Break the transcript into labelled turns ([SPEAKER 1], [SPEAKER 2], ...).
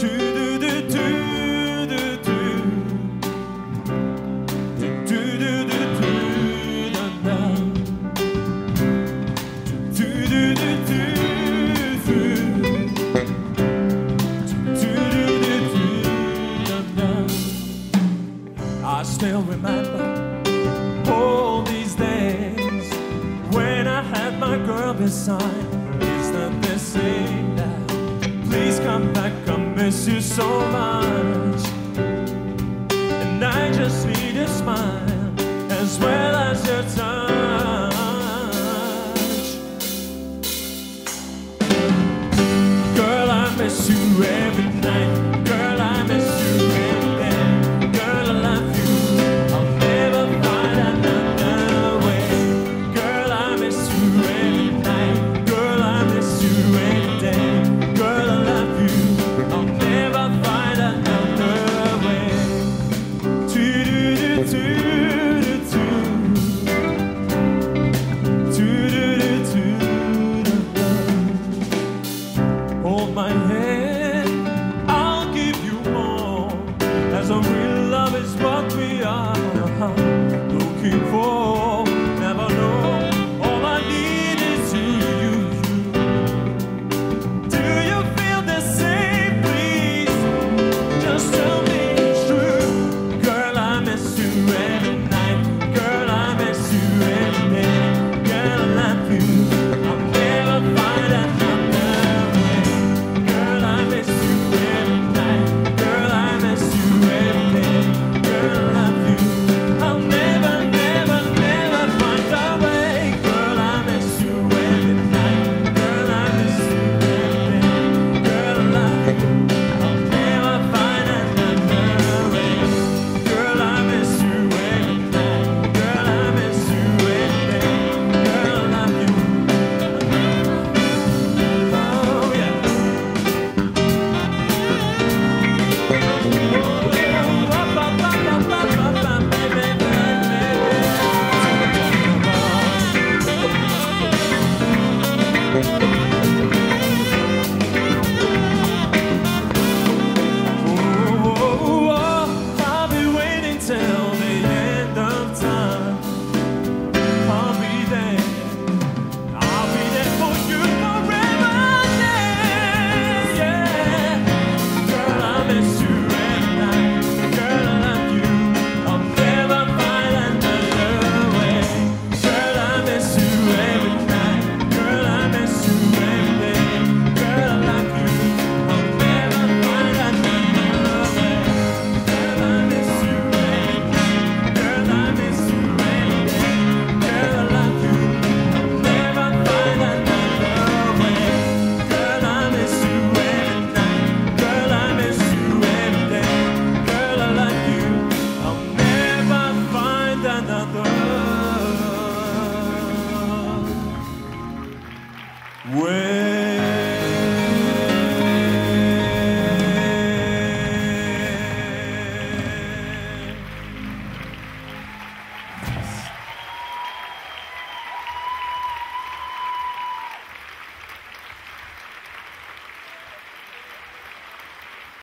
[SPEAKER 1] I still remember all these days when I had my girl beside. Is that they saying that please come back, I miss you so much. And I just need a smile as well as your touch. Girl, I miss you every night. Girl, I miss you every day. Girl, I love you. I'll never find another way. Girl, I miss you every night. Girl, I miss you every day. Girl, I love you. I'll never find another way. Hold my hand, I'll give you more. As a real love is what we are looking for. Never know, all I need is you. Do you feel the same, please? Just tell me it's true. Girl, I miss you every night. Girl, I miss you every day. Girl, I love you. I'll never find another way. Girl, I miss you every night. Girl, I miss you every day. Girl, I love you. I'll never, never, never find a way. Girl, I miss you every night. Girl, I miss you every day. Girl, I love you.